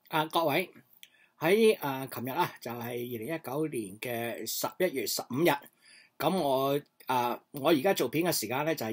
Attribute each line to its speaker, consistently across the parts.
Speaker 1: 各位喺琴日啦，就係2019年嘅11月15日。咁我而家做片嘅時間咧就係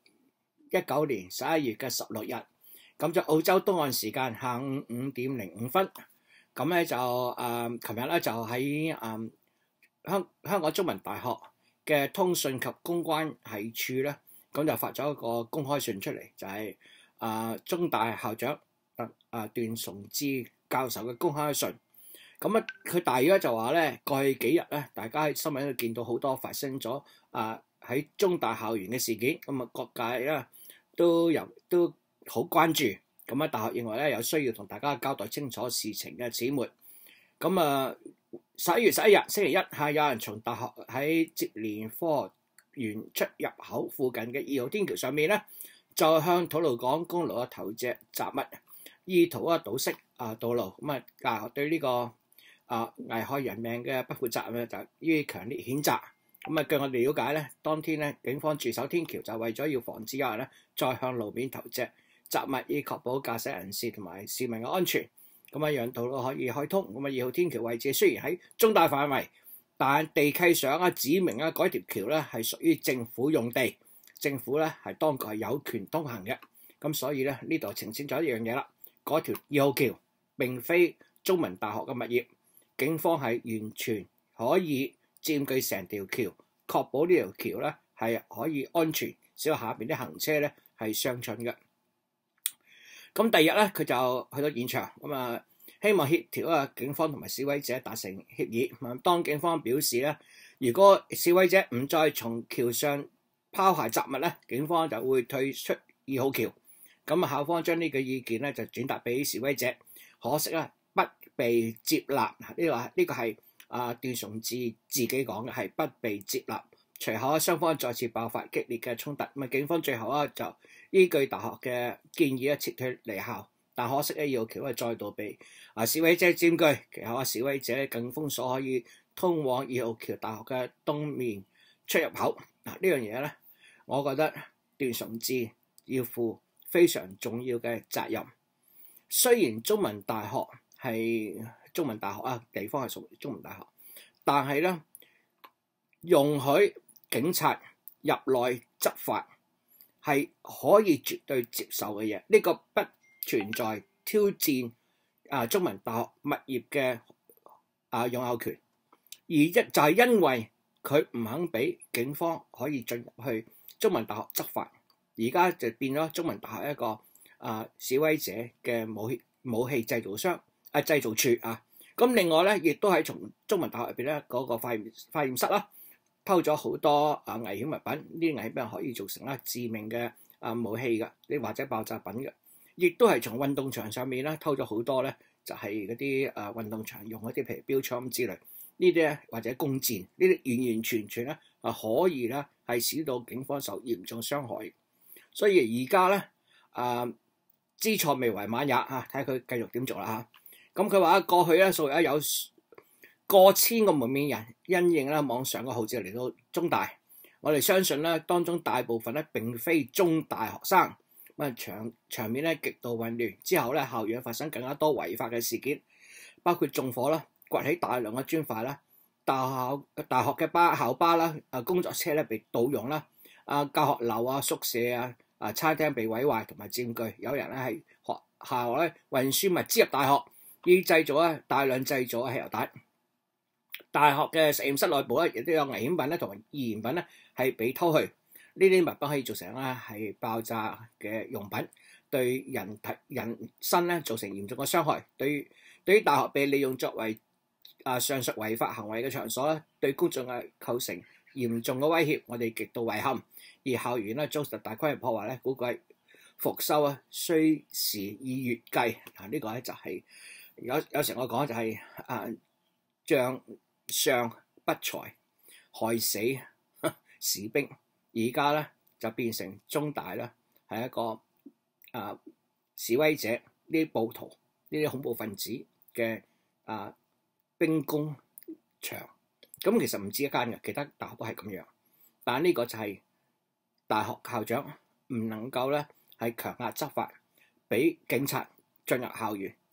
Speaker 1: 2019年11月16日。咁就澳洲東岸時間下午5點05分。咁咧就琴日咧就喺香港中文大學嘅通訊及公關系處咧，咁就發咗一個公開信出嚟，就係中大校長段崇智教授嘅公開信。咁佢大約就話咧，過去幾日咧，大家喺新聞度見到好多發生咗喺中大校園嘅事件，咁各界咧都好關注。咁大學認為咧有需要同大家交代清楚事情嘅始末。咁11月11日星期一下，有人從大學喺接連科學園出入口附近嘅2號天橋上面咧，就向吐露港公路投擲雜物，意圖堵塞道路。大學對呢個危害人命嘅不負責任就予以強烈譴責。據我哋了解咧，當天咧警方駐守天橋就為咗要防止有人咧再向路面投擲雜物，以確保駕駛人士同埋市民嘅安全。讓道路可以開通。2號天橋位置雖然喺中大範圍，但地契上指明嗰條橋咧係屬於政府用地，政府咧係當局係有權通行嘅。所以咧呢度澄清咗一樣嘢啦，嗰條2號橋並非中文大學嘅物業，警方係完全可以佔據成條橋，確保呢條橋咧係可以安全，使下邊啲行車咧係暢順嘅。第二日咧，佢就去到現場，希望協調警方同埋示威者達成協議。當警方表示咧，如果示威者唔再從橋上拋下雜物咧，警方就會退出2號橋。校方將呢個意見咧就轉達俾示威者，可惜咧不被接納。呢個係段崇智自己講嘅，係不被接納。隨後雙方再次爆發激烈嘅衝突。警方最後就依據大學嘅建議撤退離校，但可惜2號橋再度被示威者佔據。其後示威者更封鎖可以通往2號橋大學嘅東面出入口。呢樣嘢咧，我覺得段崇智要負非常重要嘅責任。雖然中文大學係中文大學地方係屬於中文大學，但係咧容許警察入內執法係可以絕對接受嘅嘢，呢個不存在挑戰中文大學物業嘅擁有權，就係因為佢唔肯俾警方可以進入去中文大學執法，而家就變咗中文大學一個示威者嘅武器製造商製造處。另外咧，亦都係從中文大學入邊咧嗰個化驗室啦，偷咗好多危險物品。呢啲危險品可以造成致命嘅武器嘅，或者爆炸品嘅。亦都係從運動場上面咧偷咗好多咧，就係嗰啲運動場用嗰啲譬如標槍之類呢啲咧，或者弓箭呢啲，完完全全咧可以咧係使到警方受嚴重傷害。所以而家咧知錯未為晚也睇下佢繼續點做啦。佢話過去咧數日有過千個蒙面人因應咧網上嘅號召嚟到中大，我哋相信咧當中大部分咧並非中大學生。場面咧極度混亂，之後咧校園發生更加多違法嘅事件，包括縱火啦、掘起大量嘅磚塊啦、大學嘅校巴啦、工作車咧被盜用啦、教學樓宿舍餐廳被毀壞同埋佔據，有人咧喺學校咧運輸物資入大學，以大量製造汽油彈。大學嘅實驗室內部咧亦都有危險品咧同埋易燃品咧係被偷去。呢啲物品可以造成係爆炸嘅用品，對人身咧造成嚴重嘅傷害。對於大學被利用作為上述違法行為嘅場所咧，對公眾構成嚴重嘅威脅，我哋極度遺憾。而校園咧遭受大規模破壞咧，估計復修需時以月計。呢個咧就係有時我講就係將相不才，害死士兵。而家咧就變成中大咧係一個示威者呢啲暴徒呢啲恐怖分子嘅兵工場。其實唔止一間嘅，其他大學都係咁樣。但呢個就係大學校長唔能夠咧係強壓執法，俾警察進入校園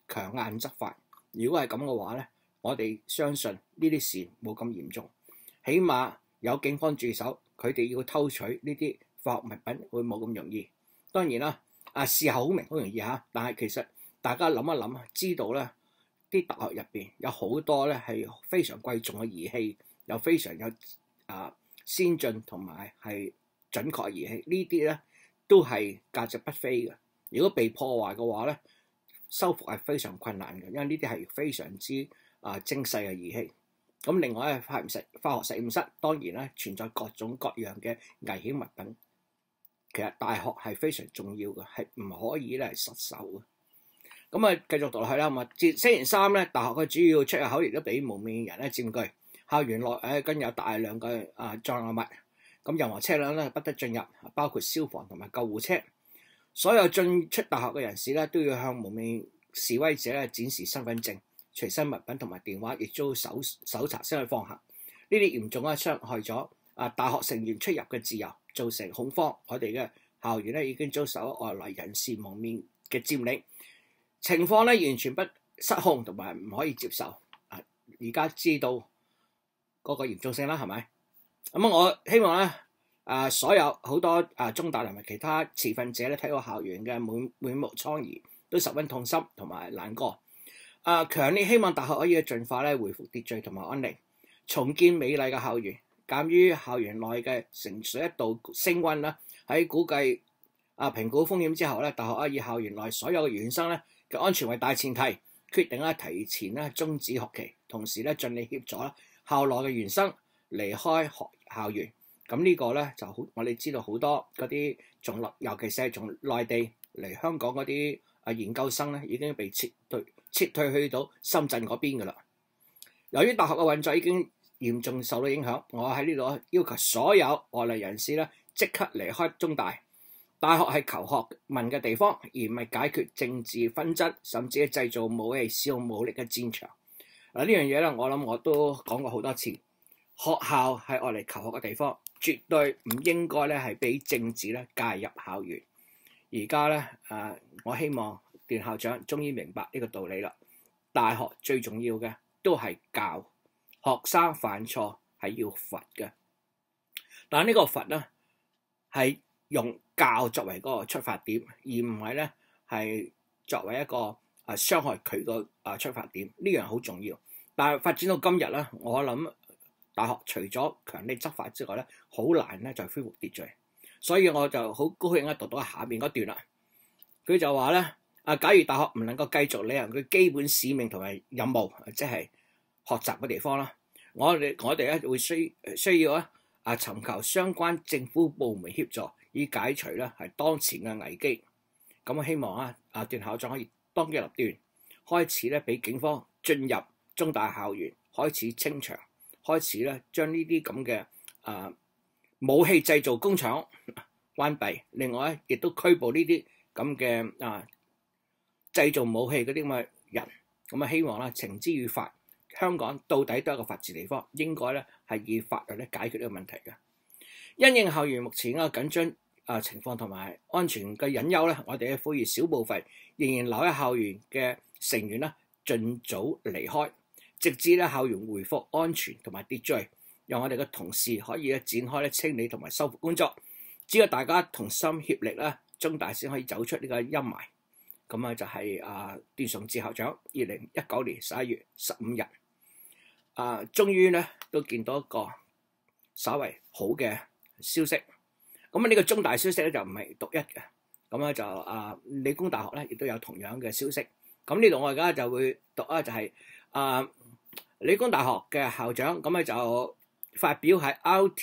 Speaker 1: 強硬執法。如果係咁嘅話咧，我哋相信呢啲事冇咁嚴重，起碼有警方駐守，佢哋要偷取呢啲化學物品會冇咁容易。當然啦，事後好明好容易嚇，但係其實大家諗一諗，知道咧啲大學入邊有好多咧係非常貴重嘅儀器，又非常有先進同埋係準確嘅儀器，呢啲咧都係價值不菲嘅。如果被破壞嘅話咧，修復係非常困難嘅，因為呢啲係非常之精細嘅儀器。咁另外咧，化學實驗室當然咧存在各種各樣嘅危險物品。其實大學係非常重要嘅，係唔可以咧失守嘅。咁繼續讀落去啦。咁星期三咧，大學嘅主要出入口亦都俾蒙面人咧佔據。校園內跟有大量嘅障礙物，咁任何車輛咧不得進入，包括消防同埋救護車。所有進出大學嘅人士咧都要向蒙面示威者咧展示身份證、隨身物品同埋電話，亦遭搜查先可以放行。呢啲嚴重咧傷害咗大學成員出入嘅自由，造成恐慌。我哋嘅校園咧已經遭受外來人士蒙面嘅佔領，情況咧完全不失控同埋唔可以接受。而家知道嗰個嚴重性啦，係咪？咁我希望咧所有好多中大同埋其他持份者咧睇到校園嘅滿目瘡痍，都十分痛心同埋難過。強烈希望大學可以盡快咧恢復秩序同埋安寧，重建美麗嘅校園。鑑於校園內嘅城水一度升溫啦，喺估計評估風險之後咧，大學以校園內所有嘅原生咧嘅安全為大前提，決定提前終止學期，同時盡力協助校內嘅原生離開校園。咁呢個咧就好，我哋知道好多嗰啲尤其是係從內地嚟香港嗰啲研究生咧，已經被撤退去到深圳嗰邊㗎啦。由於大學嘅運作已經嚴重受到影響，我喺呢度要求所有外來人士咧即刻離開中大。大學係求學問嘅地方，而唔係解決政治紛爭，甚至係製造武器、使用武力嘅戰場。呢樣嘢咧，我諗我都講過好多次。學校係愛嚟求學嘅地方，絕對唔應該咧係俾政治咧介入校園。而家咧我希望段校長終於明白呢個道理啦。大學最重要嘅都係教學生，犯錯係要罰嘅，但係呢個罰咧係用教作為嗰個出發點，而唔係咧係作為一個傷害佢個出發點。呢樣好重要。但係發展到今日咧，我諗大學除咗強力執法之外咧，好難咧就恢復秩序。所以我就好高興讀到下面嗰段啦。佢就話咧假如大學唔能夠繼續履行佢基本使命同埋任務，即係學習嘅地方啦，我哋咧會需要尋求相關政府部門協助，以解除咧係當前嘅危機。咁我希望段校長可以當機立斷，開始咧俾警方進入中大校園，開始清場，開始咧將呢啲咁嘅武器製造工廠關閉。另外咧亦都拘捕呢啲咁嘅製造武器嗰啲咁嘅人。咁希望繩之於法。香港到底都係一個法治地方，應該咧係以法律咧解決呢個問題嘅。因應校園目前嘅緊張情況同埋安全嘅隱憂咧，我哋呼籲少部分仍然留喺校園嘅成員咧，盡早離開，直至咧校園恢復安全同埋秩序，讓我哋嘅同事可以展開咧清理同埋修復工作。只要大家同心協力咧，中大先可以走出呢個陰霾。咁就係段崇智校長2019年11月15日。終於咧都見到一個稍為好嘅消息。咁呢個中大消息咧就唔係獨一嘅。咁咧就理工大學咧亦都有同樣嘅消息。咁呢度我而家就會讀就係理工大學嘅校長咁咧就發表喺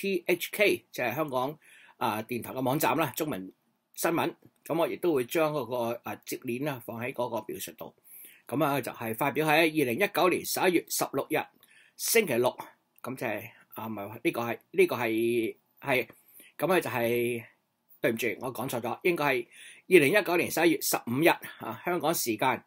Speaker 1: RTHK 就係香港電台嘅網站啦，中文新聞。咁我亦都會將嗰個接鏈啦放喺嗰個描述度。咁就係發表喺2019年11月16日。星期六，咁就係唔係話呢個係咁咧就係對唔住，我講錯咗，應該係2019年11月15日香港時間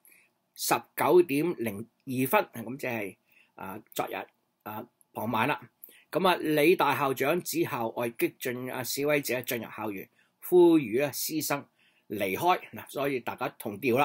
Speaker 1: 19:02，咁即係昨日傍晚啦。咁理大校長指校外激進示威者進入校園，呼籲師生離開嗱，所以大家同調啦。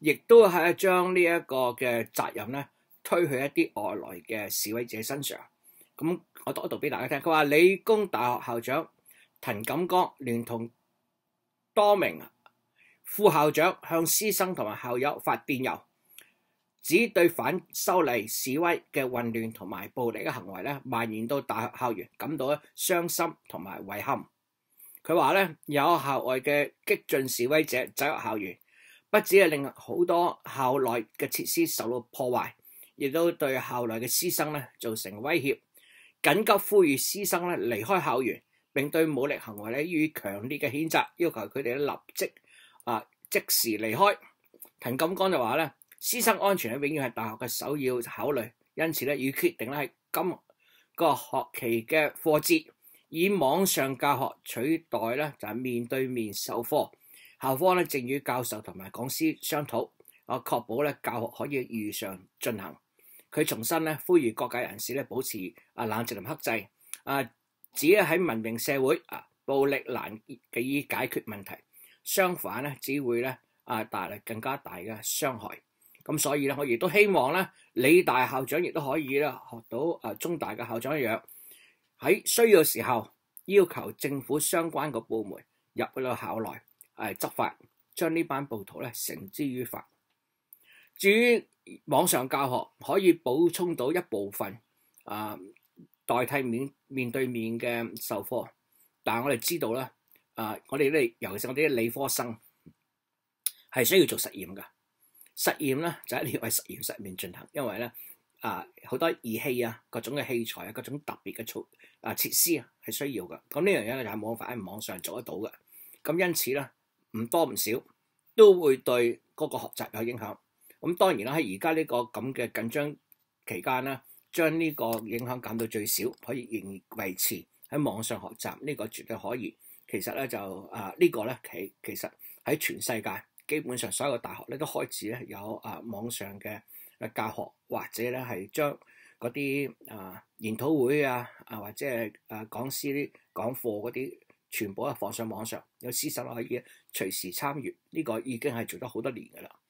Speaker 1: 亦都係將呢一個嘅責任咧推去一啲外來嘅示威者身上。咁我讀一讀俾大家聽，佢話理工大學校長滕錦光聯同多名副校長向師生同埋校友發電郵，指對反修例示威嘅混亂同埋暴力嘅行為咧蔓延到大學校園，感到傷心同埋遺憾。佢話咧有校外嘅激進示威者走入校園，不止係令好多校內嘅設施受到破壞，亦都對校內嘅師生咧造成威脅。緊急呼籲師生咧離開校園，並對武力行為咧予以強烈嘅譴責，要求佢哋立即時離開。滕錦光就話咧，師生安全永遠係大學嘅首要考慮，因此咧已決定咧喺今個學期嘅課節以網上教學取代咧就係面對面授課。校方咧正與教授同埋講師商討，確保咧教學可以如常進行。佢重新咧呼籲各界人士咧保持冷靜同克制，指喺文明社會暴力難以解決問題，相反咧只會咧帶嚟更加大嘅傷害。咁所以咧我亦都希望咧理大校長亦都可以咧學到中大嘅校長一樣，喺需要嘅時候要求政府相關嘅部門入去到校內執法，將呢班暴徒咧繩之於法。至於網上教學可以補充到一部分代替面對面嘅授課，但係我哋知道咧我哋咧尤其是我哋啲理科生係需要做實驗㗎。實驗咧就一定要喺實驗室入面進行，因為咧好多儀器各種嘅器材各種特別嘅設施係需要㗎。咁呢樣嘢咧就係冇辦法喺網上做得到嘅。咁因此咧唔多唔少都會對嗰個學習有影響。咁當然啦，喺而家呢個咁嘅緊張期間咧，將呢個影響減到最少，可以仍然維持喺網上學習，呢個絕對可以。其實咧就呢個咧其實喺全世界基本上所有嘅大學咧都開始咧有網上嘅教學，或者咧係將嗰啲研討會或者係講師啲講課嗰啲全部放上網上，有師生可以隨時參與。呢個已經係做咗好多年㗎啦。